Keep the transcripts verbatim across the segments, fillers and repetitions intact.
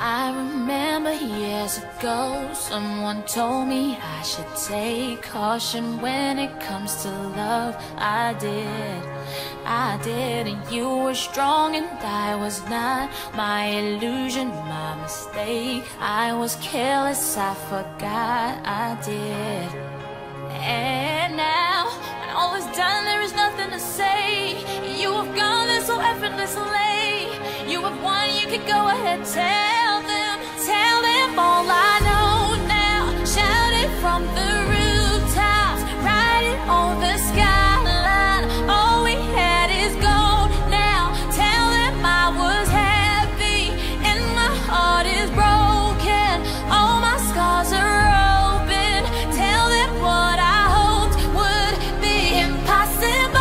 I remember years ago, someone told me I should take caution when it comes to love. I did, I did, and you were strong and I was not. My illusion, my mistake. I was careless, I forgot I did. And now, when all is done, there is nothing to say. You have gone there so effortlessly. You have won, you can go ahead, tell them, tell them all I know now. Shout it from the rooftops, write it on the skyline. All we had is gold now. Tell them I was happy and my heart is broken. All my scars are open. Tell them what I hoped would be impossible.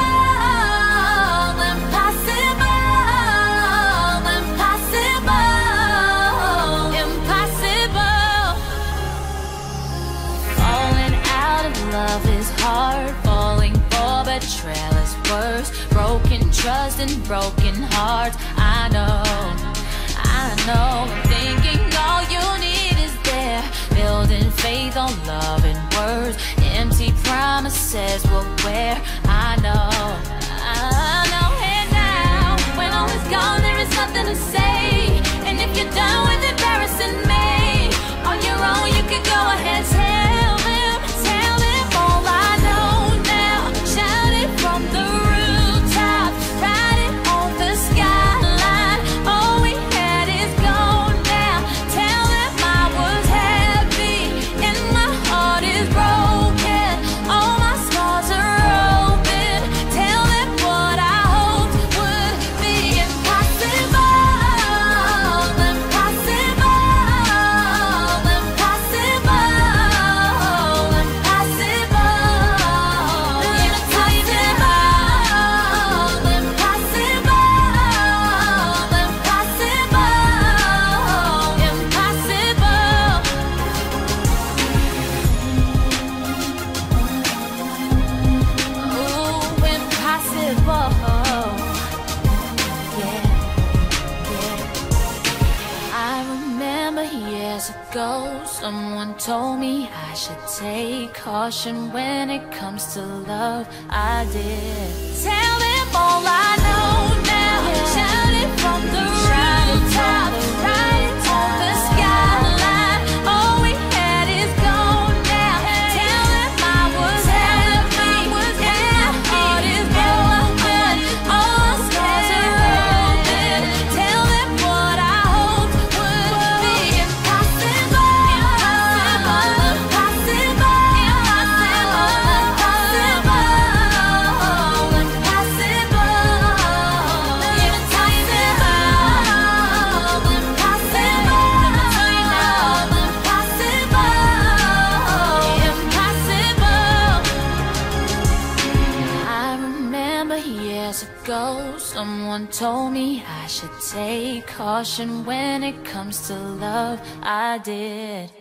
Love is hard, falling for betrayal is worse. Broken trust and broken hearts. I know, I know. Thinking all you need is there. Building faith on love and words. Empty promises will wear. I know, I know. And now, when all is gone, there is nothing to say. And if you're done with embarrassing me, on your own you can go ahead, tell them. Ago, someone told me I should take caution when it comes to love. I did. Tell them all I know now. Yeah. Shout it from the rooftop, write it on the skyline. All we had is gone now. Tell them I was happy and my heart is broken. All scars are open. Tell them what I hoped would be impossible. Ago, someone told me I should take caution when it comes to love. I did.